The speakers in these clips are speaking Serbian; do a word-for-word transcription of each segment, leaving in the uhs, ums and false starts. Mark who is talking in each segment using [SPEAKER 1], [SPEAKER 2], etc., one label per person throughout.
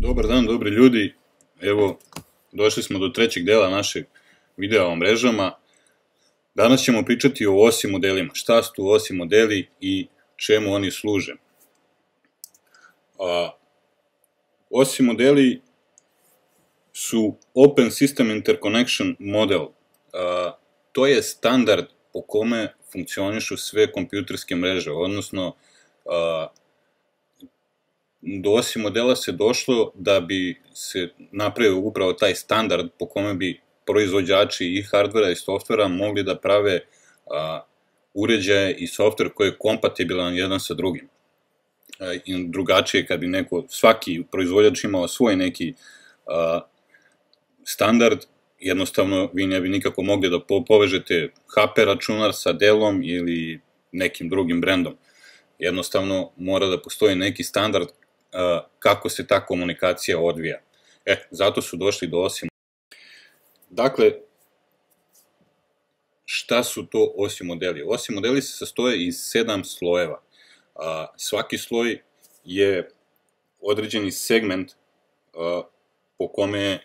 [SPEAKER 1] Dobar dan, dobri ljudi. Evo, došli smo do trećeg dela našeg videa o mrežama. Danas ćemo pričati o O S I modelima. Šta su tu O S I modeli i čemu oni služe? O S I modeli su Open System Interconnection model. To je standard po kome funkcionišu sve kompjuterske mreže, odnosno do O S I modela se došlo da bi se napravio upravo taj standard po kome bi proizvođači i hardvera i softvera mogli da prave uređaje i softver koji je kompatibilan jedan sa drugim. Drugačije kad bi neko, svaki proizvođač imao svoj neki standard, jednostavno vi ne bi nikako mogli da povežete H P računar sa Dellom ili nekim drugim brendom. Jednostavno mora da postoji neki standard kako se ta komunikacija odvija. E, zato su došli do O S I. Dakle, šta su to O S I modeli? O S I modeli se sastoje iz sedam slojeva. Svaki sloj je određeni segment po kome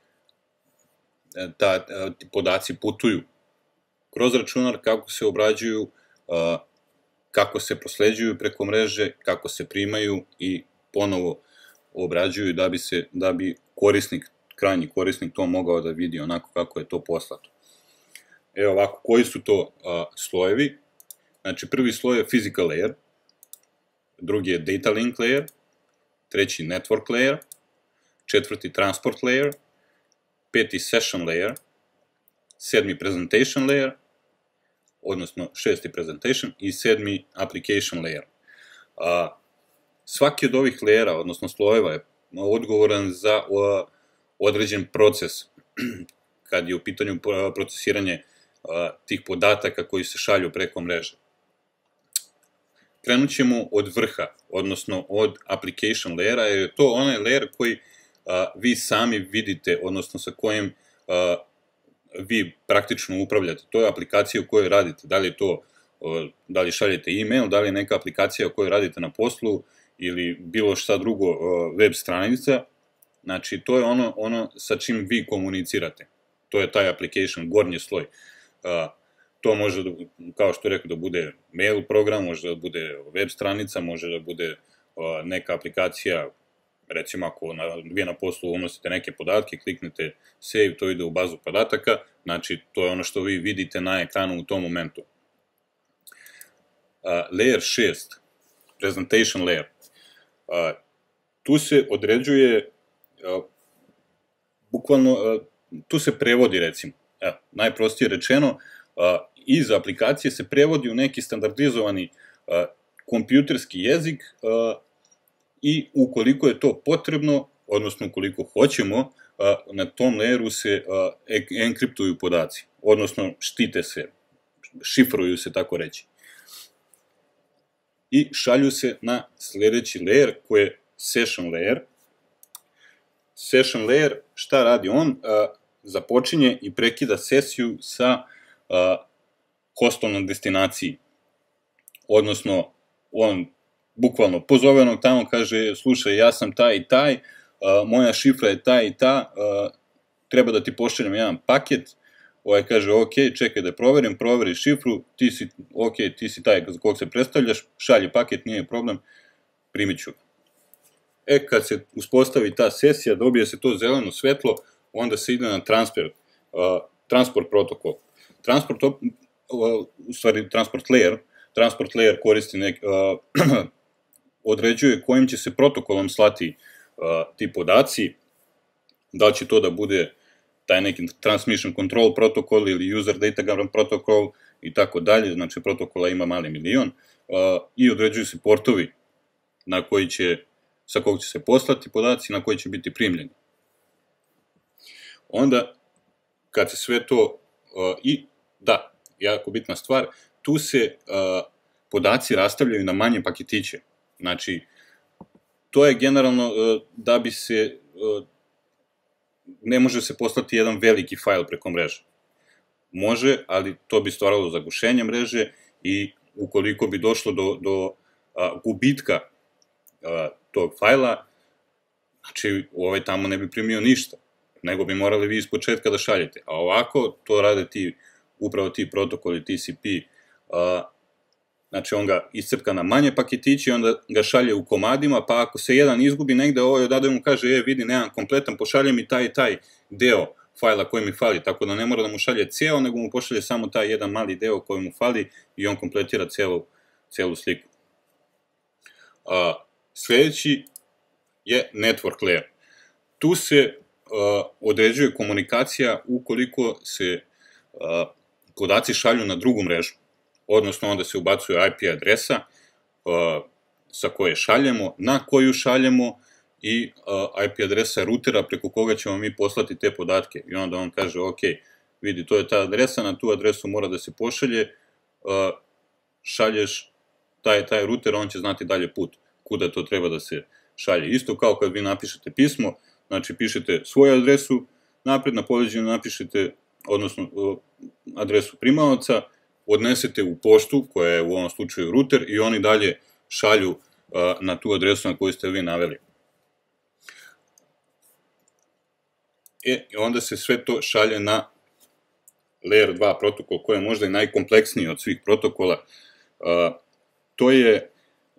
[SPEAKER 1] ti podaci putuju kroz računar, kako se obrađuju, kako se prosleđuju preko mreže, kako se primaju i ponovo obrađuju da bi korisnik, krajnji korisnik to mogao da vidi onako kako je to poslato. Evo ovako, koji su to slojevi? Znači, prvi sloj je physical layer, drugi je data link layer, treći network layer, četvrti transport layer, peti session layer, sedmi presentation layer, odnosno šesti presentation i sedmi application layer. Svaki od ovih layera, odnosno slojeva, je odgovoran za određen proces kad je u pitanju procesiranje tih podataka koji se šalju preko mreže. Krenut ćemo od vrha, odnosno od application layera, jer je to onaj layer koji vi sami vidite, odnosno sa kojim vi praktično upravljate. To je aplikacija u kojoj radite. Da li je to, da li šaljete e-mail, da li je neka aplikacija u kojoj radite na poslu ili bilo šta drugo, web stranica. Znači, to je ono sa čim vi komunicirate. To je taj application, gornji sloj. To može, kao što rekao, da bude mail program, može da bude web stranica, može da bude neka aplikacija. Recimo, ako vi na poslu unosite neke podatke, kliknete save, to ide u bazu podataka, znači to je ono što vi vidite na ekranu u tom momentu. Layer šest, presentation layer. Tu se određuje, bukvalno, tu se prevodi, recimo, najprostije rečeno, iz aplikacije se prevodi u neki standardizovani kompjuterski jezik i ukoliko je to potrebno, odnosno ukoliko hoćemo, na tom layeru se enkriptuju podaci, odnosno štite se, šifruju se, tako reći. I šalju se na sledeći layer koji je session layer. Session layer, šta radi on? Započinje i prekida sesiju sa hostom na destinaciji. Odnosno, on bukvalno pozove onog tamo, kaže, slušaj, ja sam taj i taj, moja šifra je ta i ta, treba da ti pošaljem jedan paket. Ovaj kaže, ok, čekaj da proverim, proveri šifru, ti si, ok, ti si taj za kog se predstavljaš, šalji paket, nije problem, primit ću ga. E, kad se uspostavi ta sesija, dobije se to zeleno svetlo, onda se ide na transfer, transport protokol. Transport, u stvari transport layer, transport layer koristi nek, određuje kojim će se protokolom slati ti podaci, da li će to da bude taj neki transmission control protokol ili user datagram protokol i tako dalje, znači protokola ima mali milion, i određuju se portovi na koji će, sa kog će se poslati podaci, na koji će biti primljeni. Onda, kad se sve to, i da, jako bitna stvar, tu se podaci rastavljaju na manje paketiće. Znači, to je generalno da bi se, ne može se poslati jedan veliki fajl preko mreže. Može, ali to bi stvaralo zagušenje mreže i ukoliko bi došlo do gubitka tog fajla, Znači, ovaj tamo ne bi primio ništa, nego bi morali vi iz početka da šaljete. A ovako, to rade ti, upravo ti protokoli, T C P, znači on ga iscrpka na manje paketići, onda ga šalje u komadima, pa ako se jedan izgubi negde, ovaj odade mu kaže, e, vidi, nemam kompletan, pošalje mi taj i taj deo fajla koji mi fali, tako da ne mora da mu šalje ceo, nego mu pošalje samo taj jedan mali deo koji mu fali i on kompletira celu sliku. Sljedeći je network layer. Tu se određuje komunikacija ukoliko se podaci šalju na drugu mrežu, odnosno onda se ubacuje I P adresa sa koje šaljemo, na koju šaljemo i I P adresa rutera preko koga ćemo mi poslati te podatke. I onda on kaže, ok, vidi, to je ta adresa, na tu adresu mora da se pošalje, šalješ taj ruter, on će znati dalje put, kuda to treba da se šalje. Isto kao kad vi napišete pismo, znači pišete svoju adresu, napred na poleđinu napišete, odnosno adresu primaoca, odnesete u poštu, koja je u ovom slučaju ruter, i oni dalje šalju na tu adresu na koju ste vi naveli. I onda se sve to šalje na layer dva protokol, koji je možda i najkompleksniji od svih protokola. To je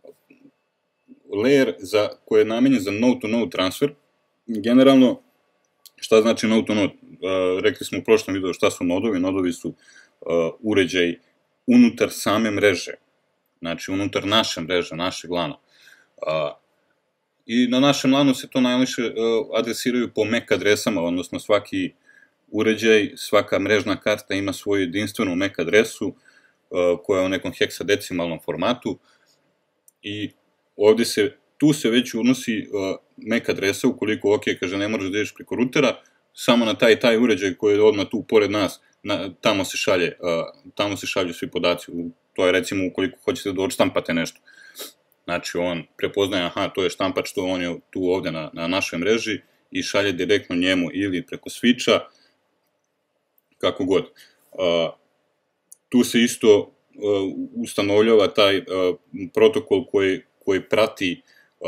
[SPEAKER 1] layer koji je namenjen za node-to-node transfer. Generalno, šta znači node-to-node? Rekli smo u prošlom videu šta su nodovi. Nodovi su uređaj unutar same mreže, znači unutar naše mreže, našeg lana. I na našem lanu se to najviše adresiraju po M A C adresama, odnosno svaki uređaj, svaka mrežna karta ima svoju jedinstvenu M A C adresu koja je u nekom heksadecimalnom formatu i ovde se, tu se već unosi M A C adresa ukoliko, ok, kaže, ne moraš da ideš preko rutera, samo na taj taj uređaj koji je odmah tu pored nas, tamo se šalje, tamo se šalju svi podaci, to je recimo ukoliko hoćete da odštampate nešto. Znači on prepoznaje, aha, to je štampač, to on je tu ovde na našoj mreži i šalje direktno njemu ili preko switcha, kako god. Tu se isto ustanovljava taj protokol koji prati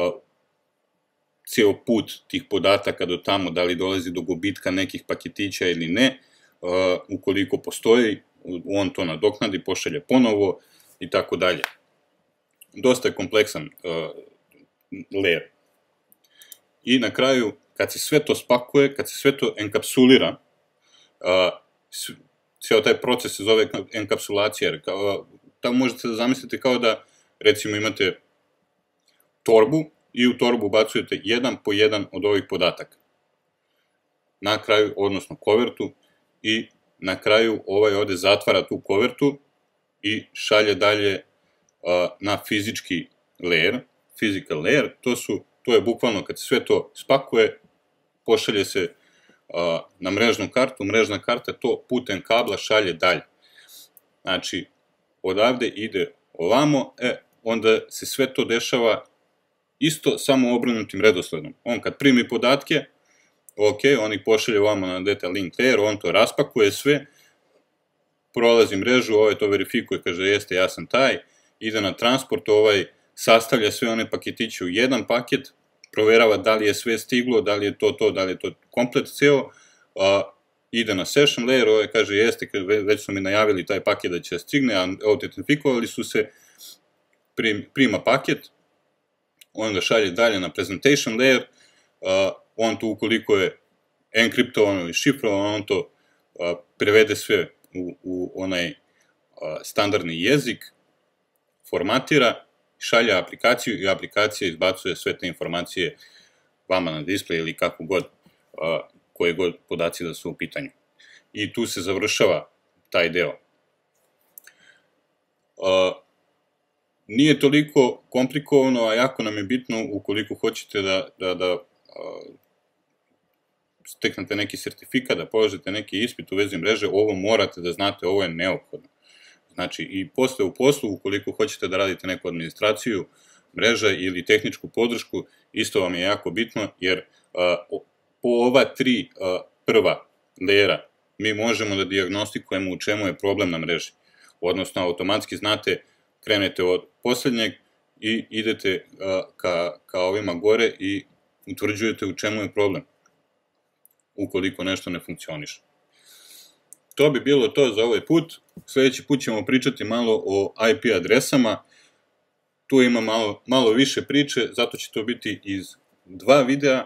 [SPEAKER 1] ceo put tih podataka do tamo, da li dolazi do gubitka nekih paketića ili ne. Ukoliko postoji, on to nadoknadi, pošalje ponovo i tako dalje. Dosta je kompleksan layer. I na kraju, kad se sve to spakuje, kad se sve to enkapsulira, ceo taj proces se zove enkapsulacija, jer tamo možete da zamislite kao da, recimo, imate torbu i u torbu ubacujete jedan po jedan od ovih podataka. Na kraju, odnosno kovertu, i na kraju ovaj ovde zatvara tu kovertu i šalje dalje na fizički layer, physical layer, to je bukvalno kad se sve to spakuje, pošalje se na mrežnu kartu, mrežna karta to putem kabla šalje dalje. Znači, odavde ide ovamo, e, onda se sve to dešava isto samo obrnutim redosledom. On kad primi podatke, ok, on ih pošalje ovamo na data link layer, on to raspakuje sve, prolazi mrežu, ovaj to verifikuje, kaže jeste, ja sam taj, ide na transport, ovaj sastavlja sve one paketiće u jedan paket, proverava da li je sve stiglo, da li je to to, da li je to komplet ceo, ide na session layer, ovaj kaže jeste, već su mi najavili taj paket da će stigne, a autentifikovali su se, prima paket, on ga šalje dalje na presentation layer, on to ukoliko je enkriptovano ili šifrovano, on to prevede sve u onaj standardni jezik, formatira, šalje aplikaciju i aplikacija izbacuje sve te informacije vama na display ili kako god, koje god podaci da su u pitanju. I tu se završava taj deo. Nije toliko komplikovano, a jako nam je bitno ukoliko hoćete da steknete neki sertifikat, da položite neki ispit u vezi mreže, ovo morate da znate, ovo je neophodno. Znači, i posle u poslu, ukoliko hoćete da radite neku administraciju mreža ili tehničku podršku, isto vam je jako bitno, jer po ova tri prva layera mi možemo da dijagnostikujemo u čemu je problem na mreži. Odnosno, automatski znate, krenete od poslednjeg i idete ka ovima gore i utvrđujete u čemu je problem, ukoliko nešto ne funkcioniše. To bi bilo to za ovaj put. Sljedeći put ćemo pričati malo o I P adresama. Tu ima malo, malo više priče, zato će to biti iz dva videa.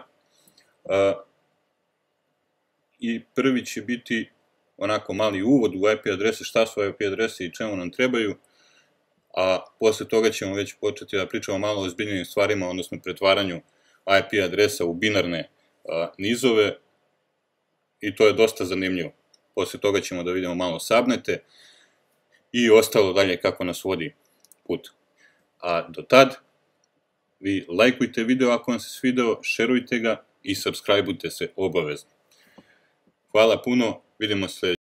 [SPEAKER 1] I prvi će biti onako mali uvod u I P adrese, šta su I P adrese i čemu nam trebaju, a posle toga ćemo već početi da pričamo malo o ozbiljnim stvarima, odnosno pretvaranju I P adresa u binarne nizove, i to je dosta zanimljivo. Posle toga ćemo da vidimo malo subnete i ostalo dalje kako nas vodi put. A do tad, vi lajkujte video ako vam se svideo, šerujte ga i subscribeujte se obavezno. Hvala puno, vidimo se.